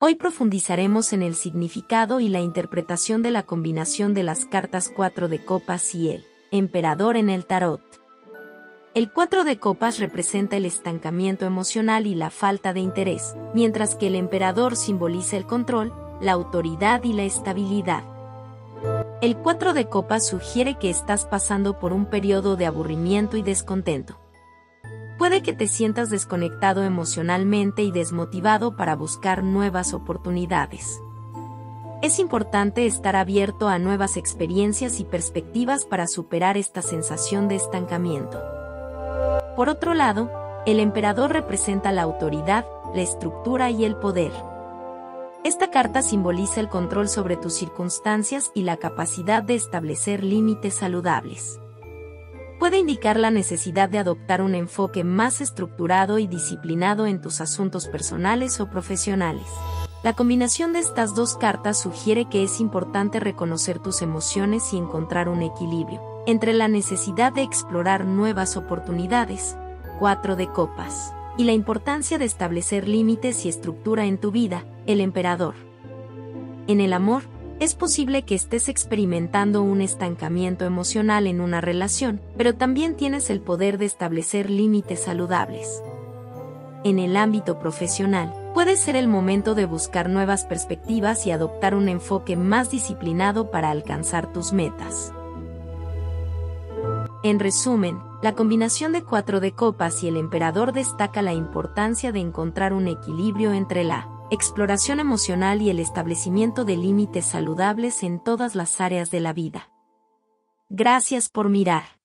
Hoy profundizaremos en el significado y la interpretación de la combinación de las cartas 4 de copas y el emperador en el tarot. El 4 de copas representa el estancamiento emocional y la falta de interés, mientras que el emperador simboliza el control, la autoridad y la estabilidad. El 4 de copas sugiere que estás pasando por un periodo de aburrimiento y descontento. Puede que te sientas desconectado emocionalmente y desmotivado para buscar nuevas oportunidades. Es importante estar abierto a nuevas experiencias y perspectivas para superar esta sensación de estancamiento. Por otro lado, el emperador representa la autoridad, la estructura y el poder. Esta carta simboliza el control sobre tus circunstancias y la capacidad de establecer límites saludables. Puede indicar la necesidad de adoptar un enfoque más estructurado y disciplinado en tus asuntos personales o profesionales. La combinación de estas dos cartas sugiere que es importante reconocer tus emociones y encontrar un equilibrio entre la necesidad de explorar nuevas oportunidades, 4 de copas, y la importancia de establecer límites y estructura en tu vida, el emperador. En el amor, es posible que estés experimentando un estancamiento emocional en una relación, pero también tienes el poder de establecer límites saludables. En el ámbito profesional, puede ser el momento de buscar nuevas perspectivas y adoptar un enfoque más disciplinado para alcanzar tus metas. En resumen, la combinación de 4 de copas y el emperador destaca la importancia de encontrar un equilibrio entre la exploración emocional y el establecimiento de límites saludables en todas las áreas de la vida. Gracias por mirar.